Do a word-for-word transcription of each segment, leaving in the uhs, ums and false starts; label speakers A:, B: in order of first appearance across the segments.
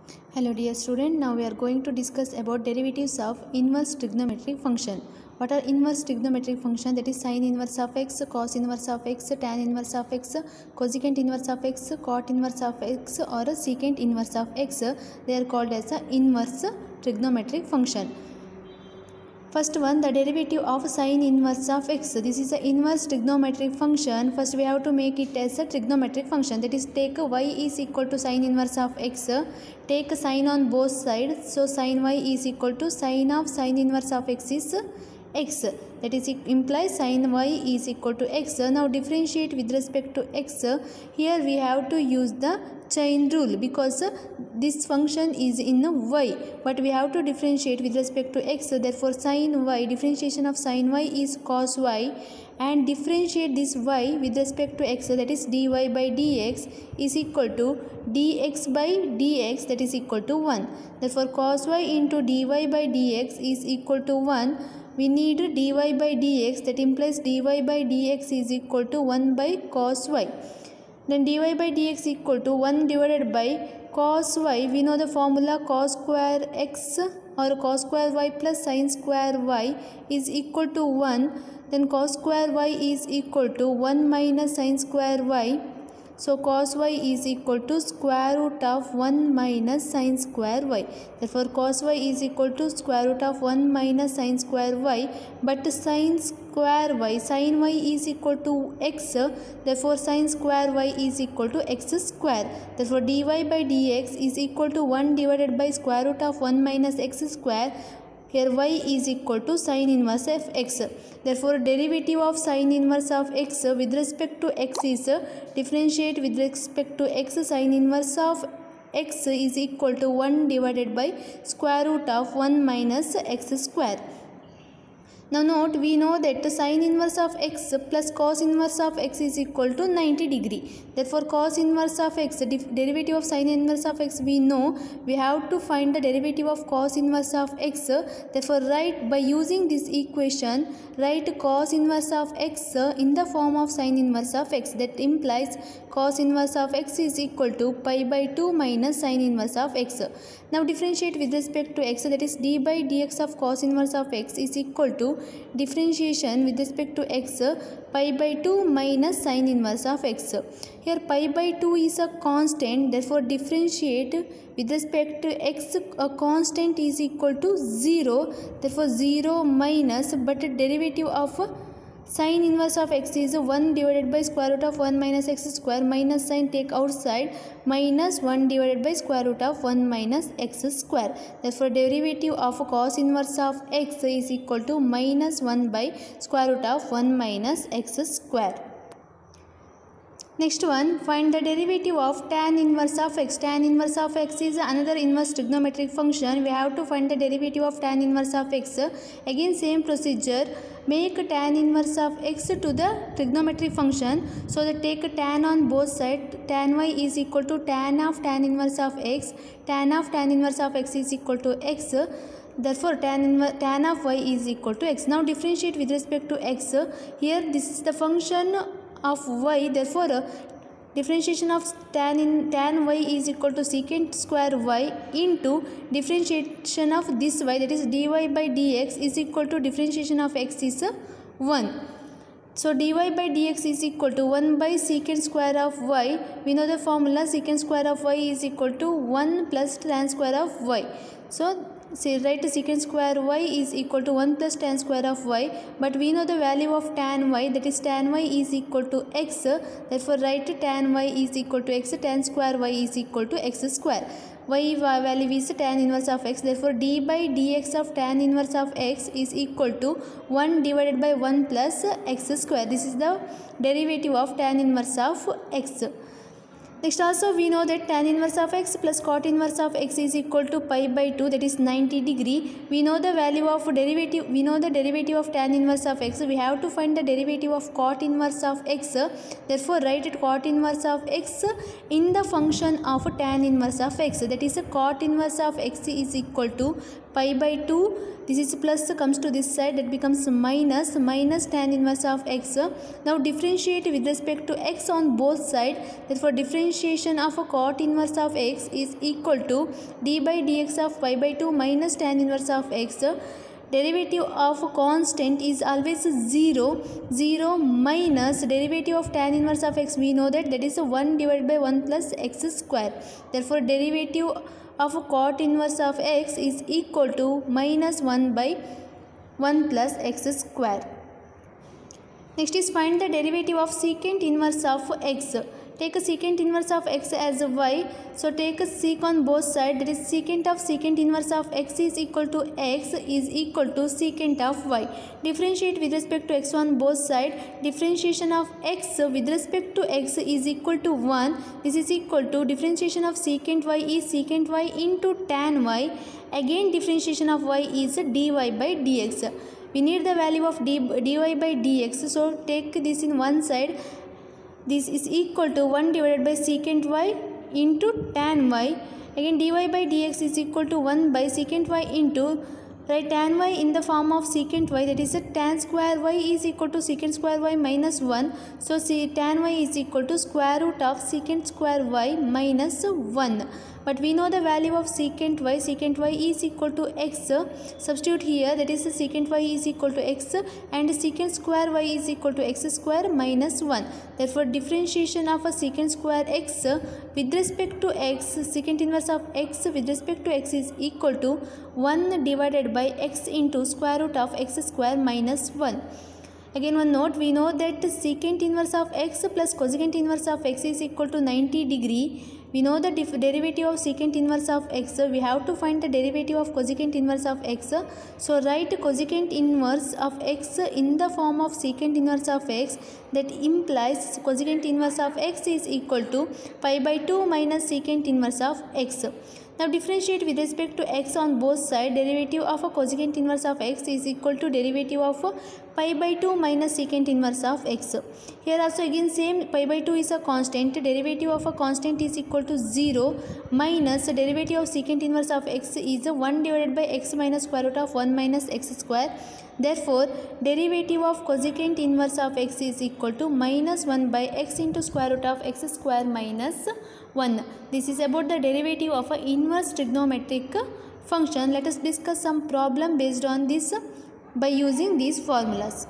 A: Hello dear student, now we are going to discuss about derivatives of inverse trigonometric function. What are inverse trigonometric function? That is sin inverse of x, cos inverse of x, tan inverse of x, cosecant inverse of x, cot inverse of x or secant inverse of x. They are called as a inverse trigonometric function. First one, the derivative of sin inverse of x. This is an inverse trigonometric function. First we have to make it as a trigonometric function. That is, take y is equal to sin inverse of x. Take sin on both sides. So sin y is equal to sin of sin inverse of x is x. That is, it implies sin y is equal to x. Now differentiate with respect to x. Here we have to use the chain rule because this function is in y, but we have to differentiate with respect to x. Therefore sin y, differentiation of sin y is cos y, and differentiate this y with respect to x, that is dy by dx is equal to dx by dx, that is equal to one. Therefore cos y into dy by dx is equal to one. We need dy by dx, that implies dy by dx is equal to one by cos y. Then dy by dx equal to one divided by cos y. We know the formula cos square x or cos square y plus sin square y is equal to one. Then cos square y is equal to one minus sin square y. So cos y is equal to square root of one minus sin square y. Therefore cos y is equal to square root of one minus sin square y. But sin square y, sin y is equal to x. Therefore sin square y is equal to x square. Therefore dy by dx is equal to one divided by square root of one minus x square. Here y is equal to sin inverse of x. Therefore derivative of sin inverse of x with respect to x is differentiate with respect to x. Sin inverse of x is equal to one divided by square root of one minus x square. Now note, we know that sin inverse of x plus cos inverse of x is equal to ninety degree. Therefore cos inverse of x, derivative of sin inverse of x, we know we have to find the derivative of cos inverse of x. Therefore write, by using this equation, write cos inverse of x in the form of sin inverse of x. That implies cos inverse of x is equal to pi by two minus sin inverse of x. Now differentiate with respect to x, that is d by dx of cos inverse of x is equal to differentiation with respect to x pi by two minus sin inverse of x. Here pi by two is a constant, therefore differentiate with respect to x, a constant is equal to zero. Therefore zero minus, but derivative of sin inverse of x is one divided by square root of one minus x square, minus sign take outside, minus one divided by square root of one minus x square. Therefore derivative of cos inverse of x is equal to minus one by square root of one minus x square. Next one, find the derivative of tan inverse of x. Tan inverse of x is another inverse trigonometric function. We have to find the derivative of tan inverse of x. Again same procedure, make tan inverse of x to the trigonometric function. So that take tan on both sides. Tan y is equal to tan of tan inverse of x. Tan of tan inverse of x is equal to x. Therefore tan, tan of y is equal to x. Now differentiate with respect to x. Here this is the function of y, therefore uh, differentiation of tan in tan y is equal to secant square y into differentiation of this y, that is dy by dx is equal to differentiation of x is uh, one. So dy by dx is equal to one by secant square of y. We know the formula secant square of y is equal to one plus tan square of y. So say write secant square y is equal to one plus tan square of y, but we know the value of tan y, that is tan y is equal to x. Therefore write tan y is equal to x, tan square y is equal to x square. Y value is tan inverse of x. Therefore d by dx of tan inverse of x is equal to one divided by one plus x square. This is the derivative of tan inverse of x. Next also we know that tan inverse of x plus cot inverse of x is equal to pi by two, that is ninety degree. We know the value of derivative, we know the derivative of tan inverse of x. We have to find the derivative of cot inverse of x. Therefore write it cot inverse of x in the function of tan inverse of x. That is cot inverse of x is equal to pi by two, this is plus comes to this side, that becomes minus minus tan inverse of x. Now differentiate with respect to x on both sides. Therefore differentiation of a cot inverse of x is equal to d by dx of pi by two minus tan inverse of x. Derivative of a constant is always zero. zero minus derivative of tan inverse of x, we know that that is one divided by one plus x square. Therefore derivative of a cot inverse of x is equal to minus one by one plus x square. Next is find the derivative of secant inverse of x. Take a secant inverse of x as a y. So take a sec on both sides, that is secant of secant inverse of x is equal to x is equal to secant of y. Differentiate with respect to x on both sides. Differentiation of x with respect to x is equal to one. This is equal to differentiation of secant y is secant y into tan y. Again differentiation of y is dy by dx. We need the value of d, dy by dx. So take this in one side. This is equal to one divided by secant y into tan y. Again dy by dx is equal to one by secant y into, write tan y in the form of secant y, that is a tan square y is equal to secant square y minus one. So see, tan y is equal to square root of secant square y minus one. But we know the value of secant y. Secant y is equal to x. Substitute here, that is secant y is equal to x and secant square y is equal to x square minus one. Therefore differentiation of a secant square x with respect to x, secant inverse of x with respect to x is equal to one divided by x into square root of x square minus one. Again one note, we know that secant inverse of x plus cosecant inverse of x is equal to ninety degree. We know the derivative of secant inverse of x. We have to find the derivative of cosecant inverse of x. So write cosecant inverse of x in the form of secant inverse of x. That implies cosecant inverse of x is equal to pi by two minus secant inverse of x. Now differentiate with respect to x on both sides. Derivative of a cosecant inverse of x is equal to derivative of pi by two minus secant inverse of x. Here also again same, pi by two is a constant. Derivative of a constant is equal to zero minus derivative of secant inverse of x is one divided by x minus square root of one minus x square. Therefore derivative of cosecant inverse of x is equal to minus one by x into square root of x square minus one. This is about the derivative of an inverse trigonometric function. Let us discuss some problem based on this by using these formulas.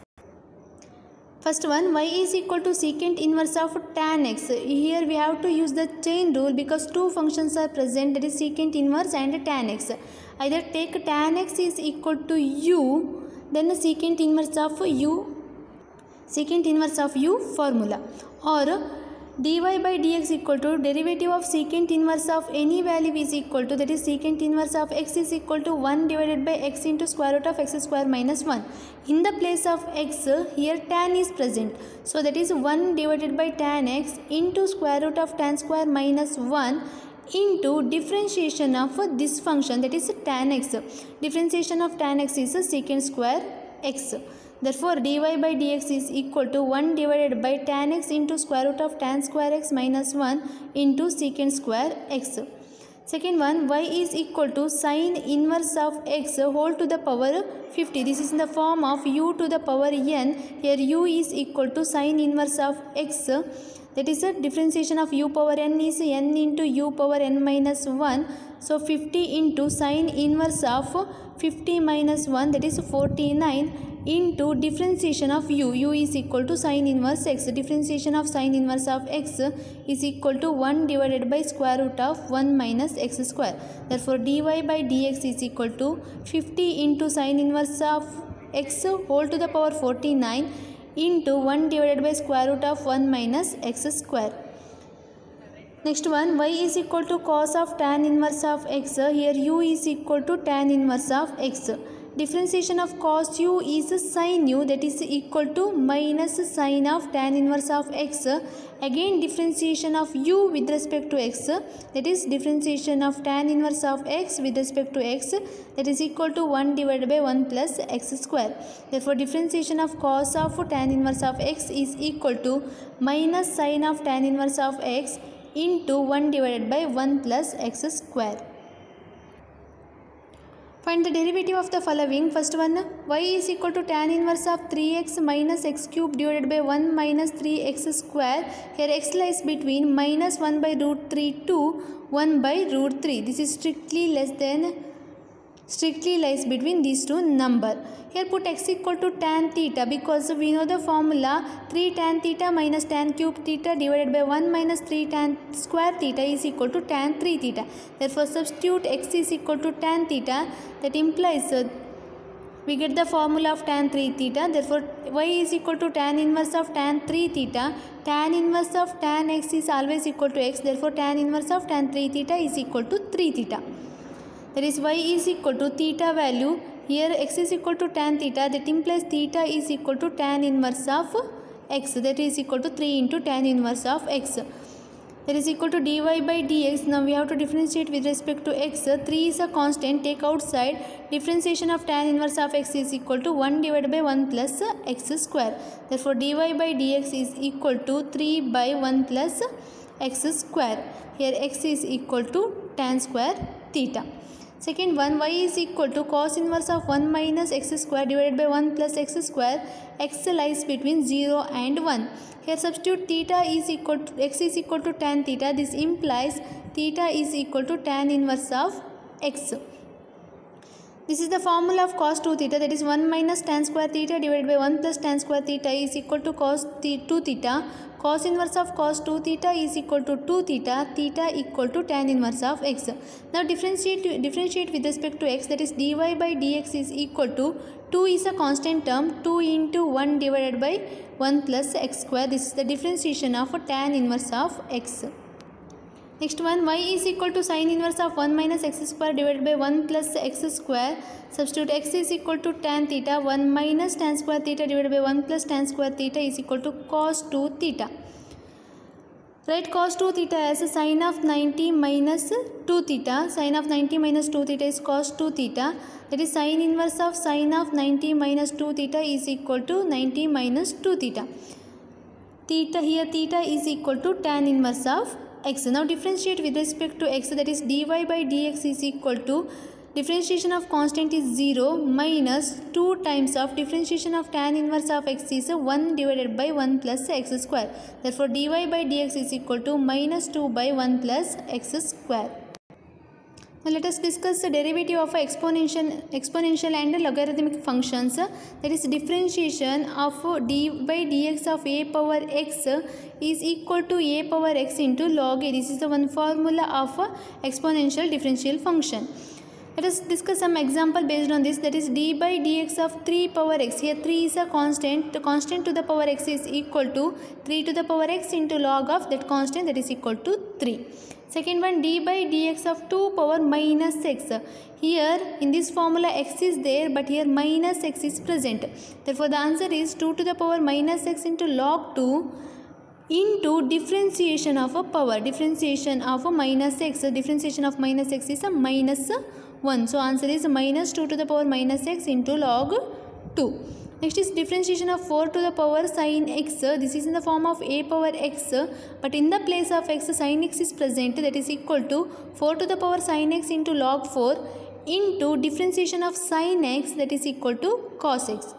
A: First one, y is equal to secant inverse of tan x. Here we have to use the chain rule because two functions are present, that is secant inverse and tan x. Either take tan x is equal to u, then the secant inverse of u, secant inverse of u formula, or dy by dx equal to derivative of secant inverse of any value is equal to, that is secant inverse of x is equal to one divided by x into square root of x square minus one. In the place of x, here tan is present. So that is one divided by tan x into square root of tan square minus one into differentiation of this function, that is tan x. Differentiation of tan x is secant square x. Therefore dy by dx is equal to one divided by tan x into square root of tan square x minus one into secant square x. Second one, y is equal to sine inverse of x whole to the power fifty. This is in the form of u to the power n. Here u is equal to sine inverse of x. That is a differentiation of u power n is n into u power n minus one. So fifty into sine inverse of fifty minus one, that is forty-nine, into differentiation of u. u is equal to sine inverse x. Differentiation of sine inverse of x is equal to one divided by square root of one minus x square. Therefore dy by dx is equal to fifty into sine inverse of x whole to the power forty-nine into one divided by square root of one minus x square. Next one, y is equal to cos of tan inverse of x. Here u is equal to tan inverse of x. Differentiation of cos u is sin u, that is equal to minus sin of tan inverse of x. Again differentiation of u with respect to x, that is differentiation of tan inverse of x with respect to x, that is equal to one divided by one plus x square. Therefore differentiation of cos of tan inverse of x is equal to minus sin of tan inverse of x into one divided by one plus x square. Find the derivative of the following. First one, y is equal to tan inverse of three x minus x cube divided by one minus three x square. Here x lies between minus one by root three to one by root three. This is strictly less than, strictly lies between these two number. Here put x equal to tan theta, because we know the formula three tan theta minus tan cube theta divided by one minus three tan square theta is equal to tan three theta. Therefore substitute x is equal to tan theta. That implies uh, we get the formula of tan three theta. Therefore y is equal to tan inverse of tan three theta. Tan inverse of tan x is always equal to x. Therefore tan inverse of tan three theta is equal to three theta. That is y is equal to theta value. Here x is equal to tan theta. That implies theta is equal to tan inverse of x. That is equal to three into tan inverse of x. That is equal to dy by dx. Now we have to differentiate with respect to x. three is a constant. Take outside. Differentiation of tan inverse of x is equal to one divided by one plus x square. Therefore dy by dx is equal to three by one plus x square. Here x is equal to tan square theta. Second one, y is equal to cos inverse of one minus x square divided by one plus x square. X lies between zero and one. Here substitute theta is equal to x is equal to tan theta. This implies theta is equal to tan inverse of x. This is the formula of cos two theta, that is one minus tan square theta divided by one plus tan square theta is equal to cos two theta. Cos inverse of cos two theta is equal to two theta. Theta equal to tan inverse of x. Now differentiate differentiate with respect to x, that is dy by dx is equal to two is a constant term, two into one divided by one plus x square. This is the differentiation of tan inverse of x. Next one, y is equal to sin inverse of one minus x square divided by one plus x square. Substitute x is equal to tan theta. one minus tan square theta divided by one plus tan square theta is equal to cos two theta. Write cos two theta as a sin of ninety minus two theta. Sin of ninety minus two theta is cos two theta. That is sin inverse of sin of ninety minus two theta is equal to ninety minus two theta. Theta here theta is equal to tan inverse of x. Now differentiate with respect to x, that is dy by dx is equal to differentiation of constant is zero minus two times of differentiation of tan inverse of x is one divided by one plus x square. Therefore dy by dx is equal to minus two by one plus x square. Now let us discuss the derivative of a exponential, exponential and logarithmic functions. That is differentiation of d by dx of a power x is equal to a power x into log a. This is the one formula of a exponential differential function. Let us discuss some example based on this. That is d by dx of three power x. Here three is a constant. The constant to the power x is equal to three to the power x into log of that constant, that is equal to three. Second one, d by dx of two power minus x. Here in this formula x is there, but here minus x is present. Therefore the answer is two to the power minus x into log two into differentiation of a power. Differentiation of a minus x. Differentiation of minus x is a minus one. So answer is minus two to the power minus x into log two. Next is differentiation of four to the power sin x. This is in the form of a power x, but in the place of x sin x is present, that is equal to four to the power sin x into log four into differentiation of sin x, that is equal to cos x.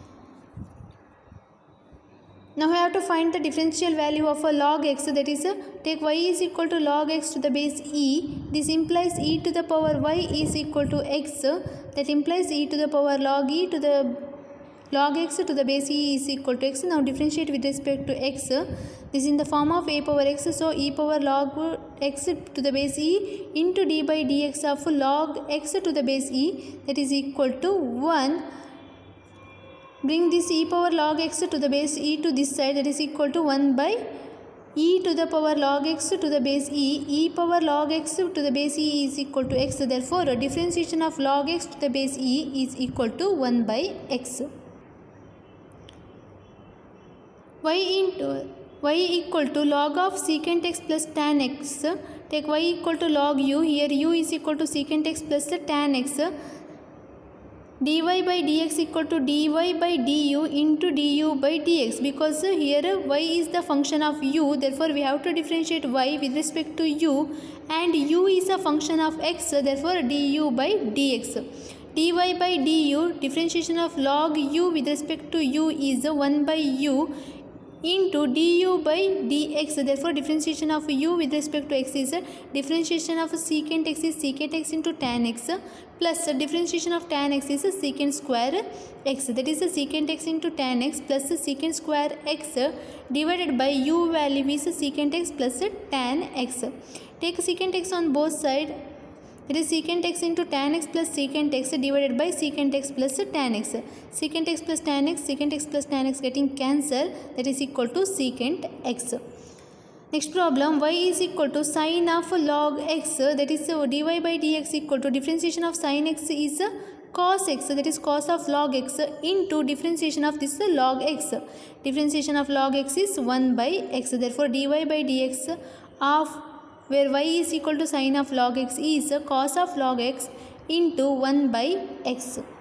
A: Now we have to find the differential value of a log x, that is take y is equal to log x to the base e. This implies e to the power y is equal to x. That implies e to the power log e to the log x to the base e is equal to x. Now differentiate with respect to x. This is in the form of a power x. So e power log x to the base e into d by dx of log x to the base e, that is equal to one. Bring this e power log x to the base e to this side, that is equal to one by e to the power log x to the base e. E power log x to the base e is equal to x. Therefore a differentiation of log x to the base e is equal to one by x. y into y equal to log of secant x plus tan x. Take y equal to log u. Here u is equal to secant x plus tan x. dy by dx equal to dy by du into du by dx, because here y is the function of u, therefore we have to differentiate y with respect to u, and u is a function of x, therefore du by dx. Dy by du, differentiation of log u with respect to u is one by u into du by dx, therefore differentiation of u with respect to x is differentiation of secant x is secant x into tan x, plus differentiation of tan x is secant square x, that is secant x into tan x plus secant square x divided by u value is secant x plus tan x. Take secant x on both sides, it is secant x into tan x plus secant x divided by secant x plus tan x. Secant x plus tan x, secant x plus tan x getting cancelled, that is equal to secant x. Next problem, y is equal to sine of log x, that is dy by dx equal to differentiation of sine x is cos x, that is cos of log x into differentiation of this log x. Differentiation of log x is one by x, therefore dy by dx of where y is equal to sine of log x is cos of log x into one by x.